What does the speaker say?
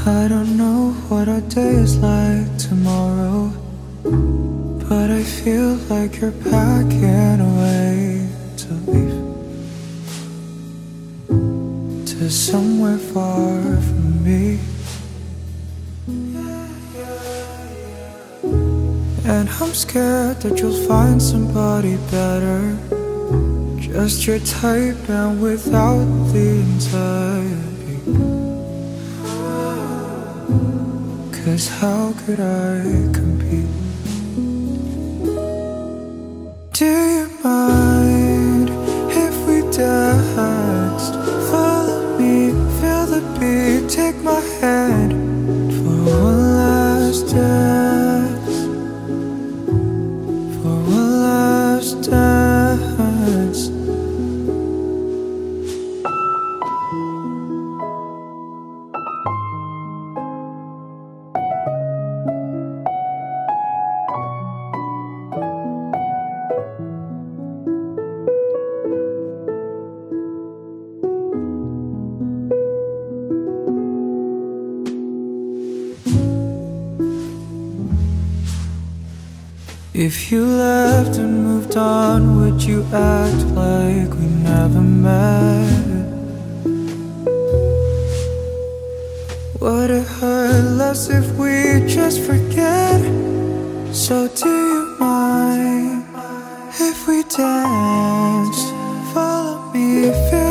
I don't know what our day is like tomorrow, but I feel like you're packing away to leave, to somewhere far from me. And I'm scared that you'll find somebody better, just your type and without the anxiety. 'Cause how could I compete? Do you mind if we danced? Follow me, feel the beat, take my hand for one last dance, for one last dance. If you left and moved on, would you act like we never met? Would it hurt less if we just forget? So do you mind if we danced? Follow me, feel